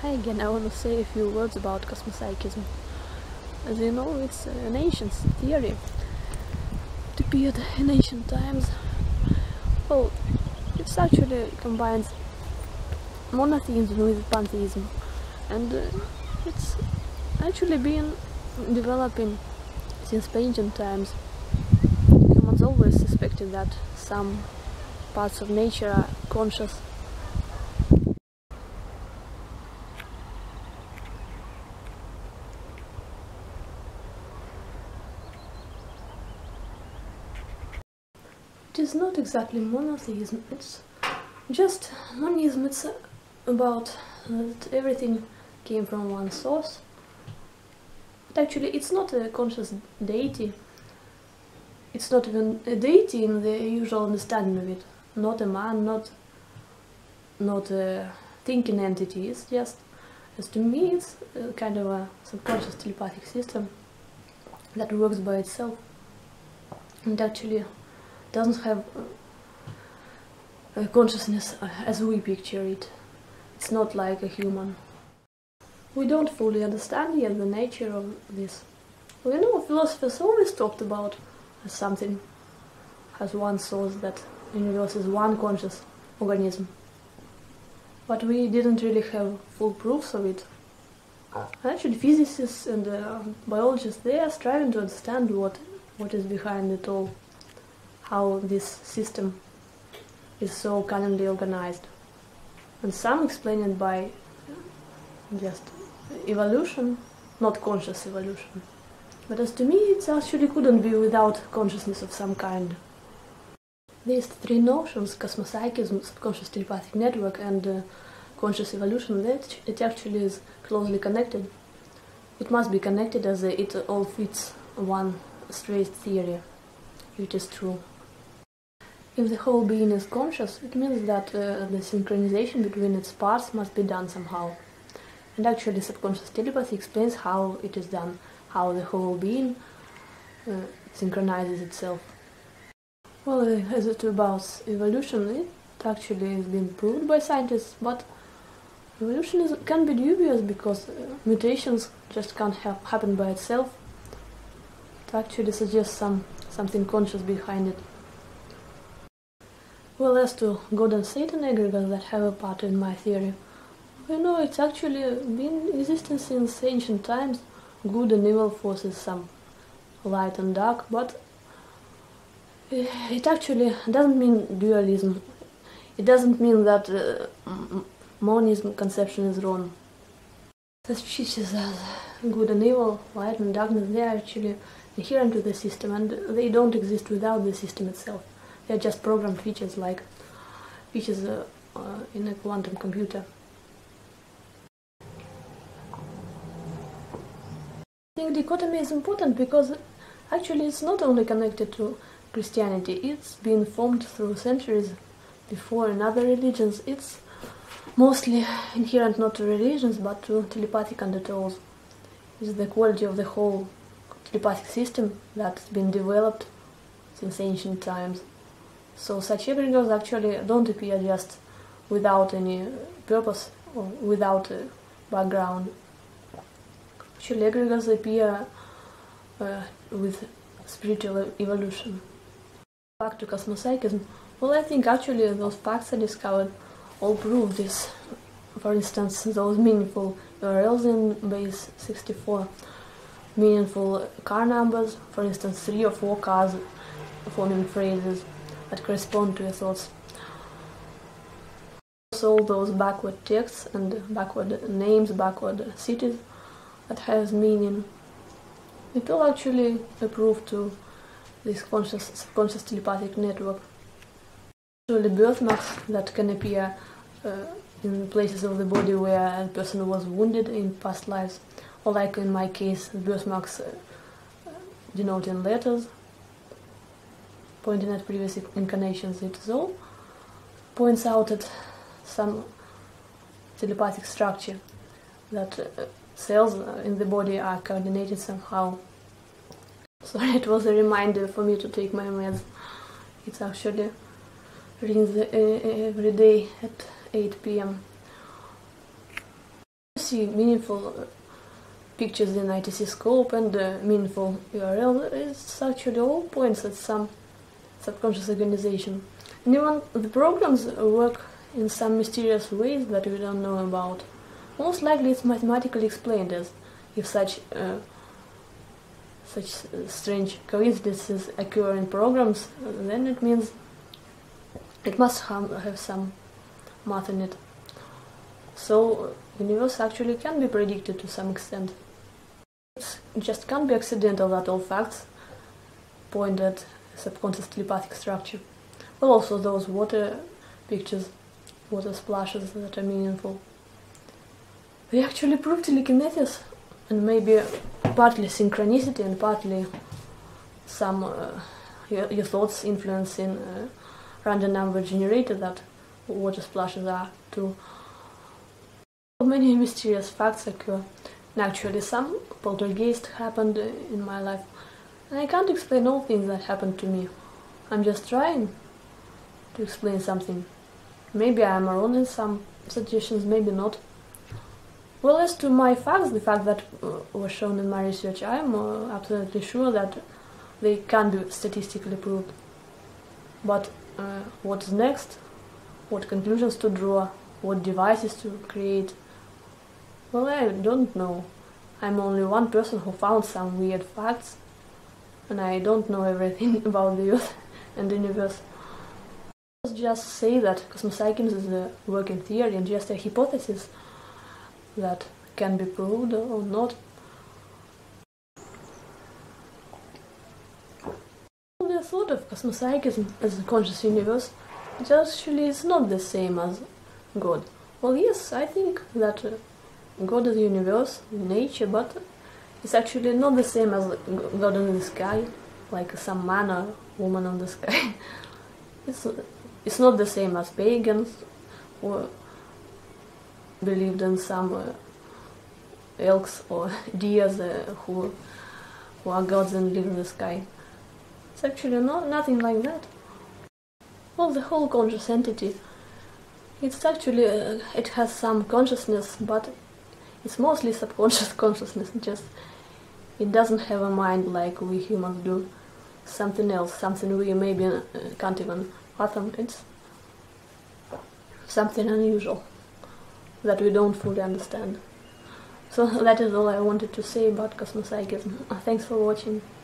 Hi again, I want to say a few words about cosmopsychism. As you know, it's an ancient theory. It appeared in ancient times. Well, it actually combines monotheism with pantheism, and it's actually been developing since ancient times. Humans always suspected that some parts of nature are conscious. It is not exactly monotheism, it's just monism. It's about that everything came from one source. But actually it's not a conscious deity. It's not even a deity in the usual understanding of it. Not a man, not a thinking entity. It's just, as to me, it's a kind of a subconscious telepathic system that works by itself and actually doesn't have a consciousness as we picture it. It's not like a human. We don't fully understand yet the nature of this. We know philosophers always talked about as something has one source, that the universe is one conscious organism. But we didn't really have full proofs of it. Actually, physicists and biologists, they are striving to understand what is behind it all. How this system is so cunningly organized. And some explain it by just evolution, not conscious evolution. But as to me, it actually couldn't be without consciousness of some kind. These three notions, cosmopsychism, subconscious telepathic network, and conscious evolution, it actually is closely connected. It must be connected as it all fits one straight theory, which is true. If the whole being is conscious, it means that the synchronization between its parts must be done somehow. And actually subconscious telepathy explains how it is done, how the whole being synchronizes itself. Well, as it about evolution, it actually has been proved by scientists, but evolution can be dubious because mutations just can't happen by itself. It actually suggests something conscious behind it. Well, as to God and Satan egregores that have a part in my theory, you know, it's actually been in existence since ancient times. Good and evil forces, some light and dark, but it actually doesn't mean dualism. It doesn't mean that monism conception is wrong. Such features as good and evil, light and darkness, they are actually inherent to the system, and they don't exist without the system itself. They're just programmed features, like features in a quantum computer. I think dichotomy is important because actually it's not only connected to Christianity, it's been formed through centuries before in other religions. It's mostly inherent not to religions but to telepathic undertones. It's the quality of the whole telepathic system that's been developed since ancient times. So such egregores actually don't appear just without any purpose or without a background. Actually, egregores appear with spiritual evolution. Back to cosmopsychism, well, I think actually those facts I discovered all prove this. For instance, those meaningful URLs in base 64, meaningful car numbers, for instance 3 or 4 cars forming phrases that correspond to your thoughts. Also all those backward texts and backward names, backward cities that has meaning. It all actually a proof to this subconscious telepathic network. Actually birthmarks that can appear in places of the body where a person was wounded in past lives, or like in my case, birthmarks denoting letters pointing at previous incarnations. It all points out at some telepathic structure that cells in the body are coordinated somehow. Sorry, it was a reminder for me to take my meds. It's actually rings every day at 8 p.m. see meaningful pictures in ITC scope and meaningful URL, it's actually all points at some subconscious organization. And even the programs work in some mysterious ways that we don't know about. Most likely it's mathematically explained, as if such strange coincidences occur in programs, then it means it must have some math in it. So universe actually can be predicted to some extent. It just can't be accidental that all facts point at subconscious telepathic structure. Well, also those water pictures, water splashes that are meaningful. They actually prove telekinesis, and maybe partly synchronicity and partly some your thoughts influencing random number generator that water splashes are too. Many mysterious facts occur, and actually some poltergeist happened in my life, and I can't explain all things that happened to me. I'm just trying to explain something. Maybe I'm wrong in some suggestions, maybe not. Well, as to my facts, the fact that was shown in my research, I'm absolutely sure that they can be statistically proved. But what's next? What conclusions to draw? What devices to create? Well, I don't know. I'm only one person who found some weird facts, and I don't know everything about the Earth and the universe. Let's just say that cosmopsychism is a working theory and just a hypothesis that can be proved or not. The thought of cosmopsychism as a conscious universe, it actually is not the same as God. Well, yes, I think that God is the universe, nature, but it's actually not the same as God in the sky, like some man or woman on the sky. It's not the same as pagans or believed in some elks or deers who are gods and live in the sky. It's actually nothing like that. Well, the whole conscious entity, it's actually, it has some consciousness, but it's mostly subconscious consciousness, just it doesn't have a mind like we humans do. Something else, something we maybe can't even fathom. It's something unusual that we don't fully understand. So that is all I wanted to say about cosmopsychism. Thanks for watching.